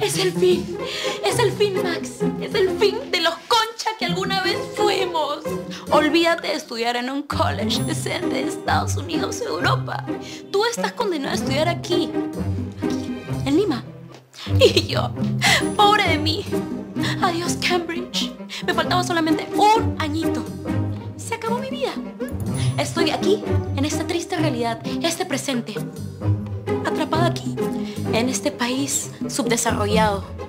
Es el fin. Es el fin, Max. Es el fin de los concha que alguna vez fuimos. Olvídate de estudiar en un college decente de Estados Unidos o Europa. Tú estás condenado a estudiar aquí, en Lima. Y yo, pobre de mí. Adiós, Cambridge. Me faltaba solamente un añito. Se acabó mi vida. Estoy aquí, en esta triste realidad, este presente. Atrapada aquí, en este país subdesarrollado.